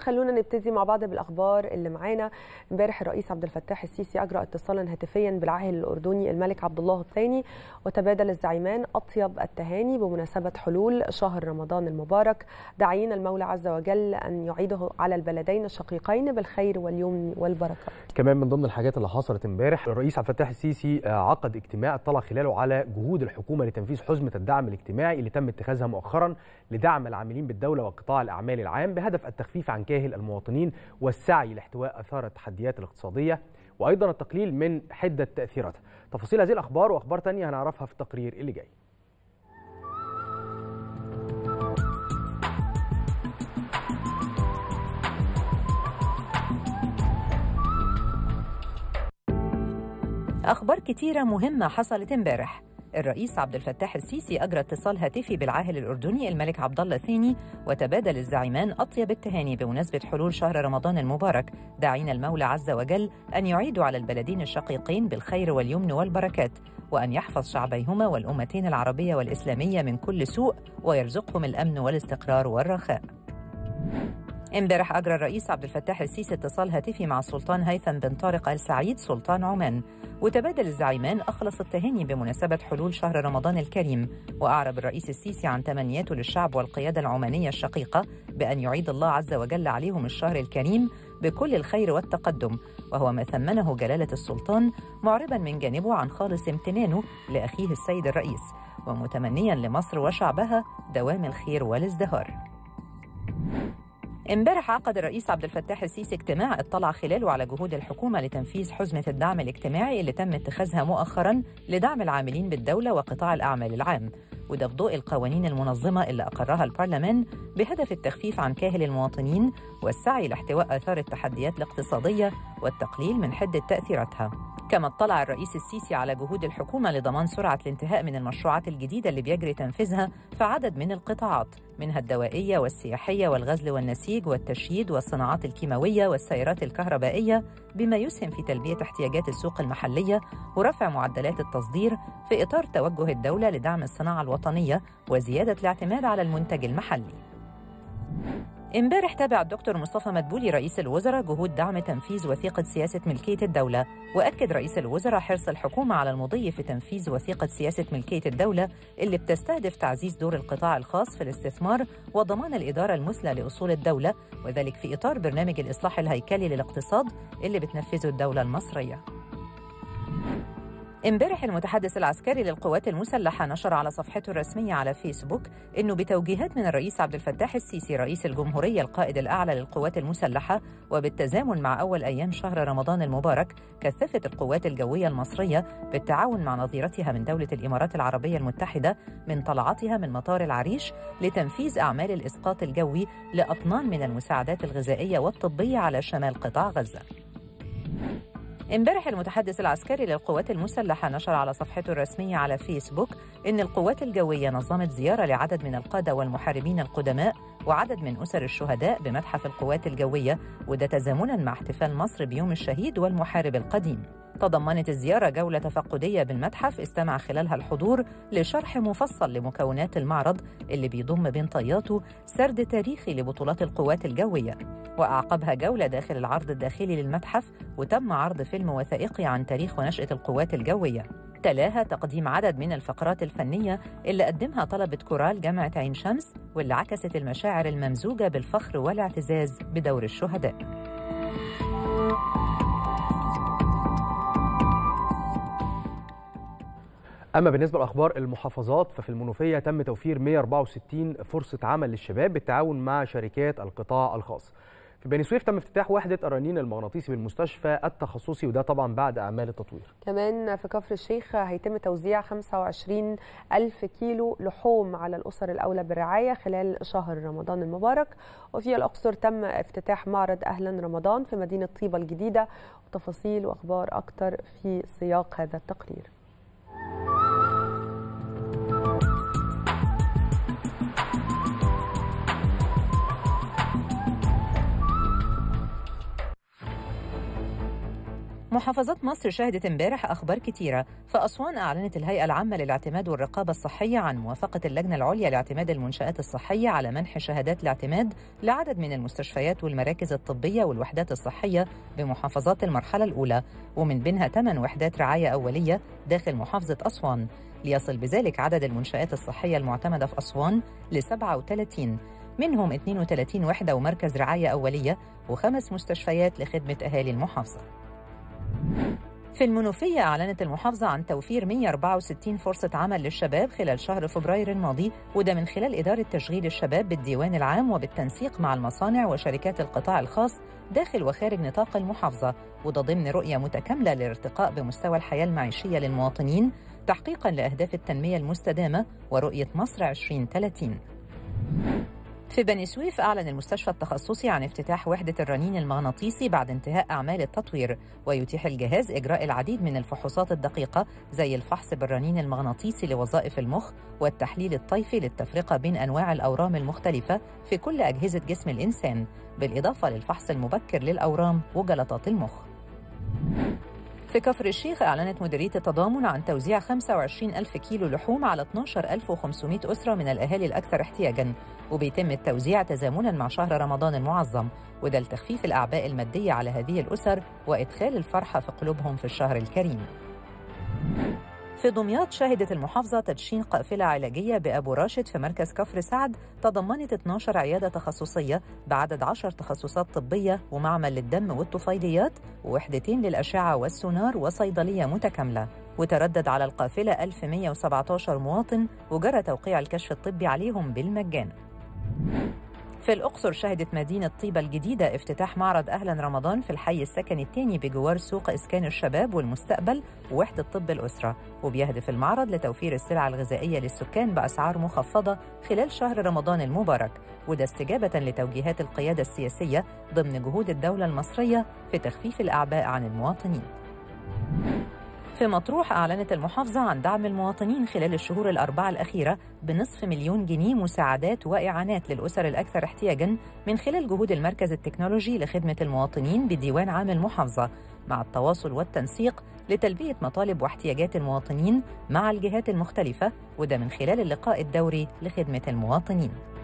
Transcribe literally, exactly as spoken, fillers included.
خلونا نبتدي مع بعض بالاخبار اللي معانا. امبارح الرئيس عبد الفتاح السيسي اجرى اتصالا هاتفيا بالعاهل الاردني الملك عبد الله الثاني، وتبادل الزعيمان اطيب التهاني بمناسبه حلول شهر رمضان المبارك، داعين المولى عز وجل ان يعيده على البلدين الشقيقين بالخير واليمن والبركات. كمان من ضمن الحاجات اللي حصلت امبارح، الرئيس عبد الفتاح السيسي عقد اجتماع اطلع خلاله على جهود الحكومه لتنفيذ حزمه الدعم الاجتماعي اللي تم اتخاذها مؤخرا لدعم العاملين بالدوله وقطاع الاعمال العام بهدف التخفيف عن كاهل المواطنين والسعي لاحتواء اثار التحديات الاقتصاديه وايضا التقليل من حده تاثيراتها. تفاصيل هذه الاخبار واخبار ثانيه هنعرفها في التقرير اللي جاي. أخبار كتيرة مهمة حصلت امبارح. الرئيس عبد الفتاح السيسي أجرى اتصال هاتفي بالعاهل الأردني الملك عبد الله الثاني، وتبادل الزعيمان أطيب التهاني بمناسبة حلول شهر رمضان المبارك، داعين المولى عز وجل أن يعيدوا على البلدين الشقيقين بالخير واليمن والبركات، وأن يحفظ شعبيهما والأمتين العربية والإسلامية من كل سوء، ويرزقهم الأمن والاستقرار والرخاء. امبارح أجرى الرئيس عبد الفتاح السيسي اتصال هاتفي مع السلطان هيثم بن طارق آل سعيد سلطان عمان، وتبادل الزعيمان أخلص التهاني بمناسبة حلول شهر رمضان الكريم، وأعرب الرئيس السيسي عن تمنياته للشعب والقيادة العمانية الشقيقة بأن يعيد الله عز وجل عليهم الشهر الكريم بكل الخير والتقدم، وهو ما ثمنه جلالة السلطان، معربا من جانبه عن خالص امتنانه لأخيه السيد الرئيس، ومتمنيا لمصر وشعبها دوام الخير والازدهار. امبارح عقد الرئيس عبد الفتاح السيسي اجتماع اطلع خلاله على جهود الحكومة لتنفيذ حزمة الدعم الاجتماعي اللي تم اتخاذها مؤخرا لدعم العاملين بالدولة وقطاع الأعمال العام، وده في ضوء القوانين المنظمة اللي أقرها البرلمان بهدف التخفيف عن كاهل المواطنين والسعي لاحتواء آثار التحديات الاقتصادية والتقليل من حدة تأثيراتها. كما اطلع الرئيس السيسي على جهود الحكومة لضمان سرعة الانتهاء من المشروعات الجديدة اللي بيجري تنفيذها في عدد من القطاعات، منها الدوائية والسياحية والغزل والنسيج والتشييد والصناعات الكيماوية والسيارات الكهربائية، بما يسهم في تلبية احتياجات السوق المحلية ورفع معدلات التصدير في إطار توجه الدولة لدعم الصناعة الوطنية وزيادة الاعتماد على المنتج المحلي. امبارح تابع الدكتور مصطفى مدبولي رئيس الوزراء جهود دعم تنفيذ وثيقة سياسة ملكية الدولة، وأكد رئيس الوزراء حرص الحكومة على المضي في تنفيذ وثيقة سياسة ملكية الدولة اللي بتستهدف تعزيز دور القطاع الخاص في الاستثمار وضمان الإدارة المثلى لأصول الدولة، وذلك في إطار برنامج الإصلاح الهيكلي للاقتصاد اللي بتنفذه الدولة المصرية. امبارح المتحدث العسكري للقوات المسلحة نشر على صفحته الرسمية على فيسبوك إنه بتوجيهات من الرئيس عبد الفتاح السيسي رئيس الجمهورية القائد الأعلى للقوات المسلحة، وبالتزامن مع أول أيام شهر رمضان المبارك، كثفت القوات الجوية المصرية بالتعاون مع نظيرتها من دولة الإمارات العربية المتحدة من طلعتها من مطار العريش لتنفيذ أعمال الإسقاط الجوي لأطنان من المساعدات الغذائية والطبية على شمال قطاع غزة. امبارح المتحدث العسكري للقوات المسلحة نشر على صفحته الرسمية على فيسبوك إن القوات الجوية نظمت زيارة لعدد من القادة والمحاربين القدماء وعدد من أسر الشهداء بمتحف القوات الجوية، وده تزامنا مع احتفال مصر بيوم الشهيد والمحارب القديم. تضمنت الزيارة جولة تفقدية بالمتحف استمع خلالها الحضور لشرح مفصل لمكونات المعرض اللي بيضم بين طياته سرد تاريخي لبطولات القوات الجوية، وأعقبها جولة داخل العرض الداخلي للمتحف وتم عرض فيلم وثائقي عن تاريخ ونشأة القوات الجوية. تلاها تقديم عدد من الفقرات الفنية اللي قدمها طلبة كورال جامعة عين شمس، واللي عكست المشاعر الممزوجة بالفخر والاعتزاز بدور الشهداء. أما بالنسبة لأخبار المحافظات، ففي المنوفية تم توفير مئة وأربعة وستين فرصة عمل للشباب بالتعاون مع شركات القطاع الخاص. في بني سويف تم افتتاح وحدة الرنين المغناطيسي بالمستشفى التخصصي، وده طبعا بعد أعمال التطوير. كمان في كفر الشيخ هيتم توزيع خمسة وعشرين ألف كيلو لحوم على الأسر الأولى بالرعاية خلال شهر رمضان المبارك. وفي الأقصر تم افتتاح معرض أهلا رمضان في مدينة طيبة الجديدة، وتفاصيل وأخبار أكتر في سياق هذا التقرير. محافظات مصر شهدت امبارح أخبار كتيرة. فأسوان أعلنت الهيئة العامة للاعتماد والرقابة الصحية عن موافقة اللجنة العليا لاعتماد المنشآت الصحية على منح شهادات الاعتماد لعدد من المستشفيات والمراكز الطبية والوحدات الصحية بمحافظات المرحلة الأولى، ومن بينها ثمان وحدات رعاية أولية داخل محافظة أسوان، ليصل بذلك عدد المنشآت الصحية المعتمدة في أسوان ل سبعة وثلاثين، منهم اثنين وثلاثين وحدة ومركز رعاية أولية وخمس مستشفيات لخدمة أهالي المحافظة. في المنوفية أعلنت المحافظة عن توفير مئة وأربعة وستين فرصة عمل للشباب خلال شهر فبراير الماضي، وده من خلال إدارة تشغيل الشباب بالديوان العام وبالتنسيق مع المصانع وشركات القطاع الخاص داخل وخارج نطاق المحافظة، وده ضمن رؤية متكاملة للارتقاء بمستوى الحياة المعيشية للمواطنين تحقيقاً لأهداف التنمية المستدامة ورؤية مصر عشرين ثلاثين. في بني سويف أعلن المستشفى التخصصي عن افتتاح وحدة الرنين المغناطيسي بعد انتهاء أعمال التطوير، ويتيح الجهاز إجراء العديد من الفحوصات الدقيقة زي الفحص بالرنين المغناطيسي لوظائف المخ والتحليل الطيفي للتفرقة بين أنواع الأورام المختلفة في كل أجهزة جسم الإنسان، بالإضافة للفحص المبكر للأورام وجلطات المخ. في كفر الشيخ أعلنت مديرية التضامن عن توزيع خمسة وعشرين ألف كيلو لحوم على اثني عشر ألف وخمسمائة أسرة من الأهالي الأكثر احتياجاً، وبيتم التوزيع تزامناً مع شهر رمضان المعظم، وده لتخفيف الأعباء المادية على هذه الأسر وإدخال الفرحة في قلوبهم في الشهر الكريم. في دمياط شهدت المحافظة تدشين قافلة علاجية بأبو راشد في مركز كفر سعد تضمنت اثني عشر عيادة تخصصية بعدد عشر تخصصات طبية ومعمل للدم والطفيليات ووحدتين للأشعة والسونار وصيدلية متكاملة، وتردد على القافلة ألف ومئة وسبعة عشر مواطن وجرى توقيع الكشف الطبي عليهم بالمجان. في الأقصر شهدت مدينة طيبة الجديدة افتتاح معرض أهلا رمضان في الحي السكني الثاني بجوار سوق إسكان الشباب والمستقبل ووحدة طب الأسرة، وبيهدف المعرض لتوفير السلع الغذائية للسكان بأسعار مخفضة خلال شهر رمضان المبارك، وده استجابة لتوجيهات القيادة السياسية ضمن جهود الدولة المصرية في تخفيف الأعباء عن المواطنين. في مطروح أعلنت المحافظة عن دعم المواطنين خلال الشهور الأربعة الأخيرة بنصف مليون جنيه مساعدات وإعانات للأسر الأكثر احتياجاً من خلال جهود المركز التكنولوجي لخدمة المواطنين بديوان عام المحافظة، مع التواصل والتنسيق لتلبية مطالب واحتياجات المواطنين مع الجهات المختلفة، وده من خلال اللقاء الدوري لخدمة المواطنين.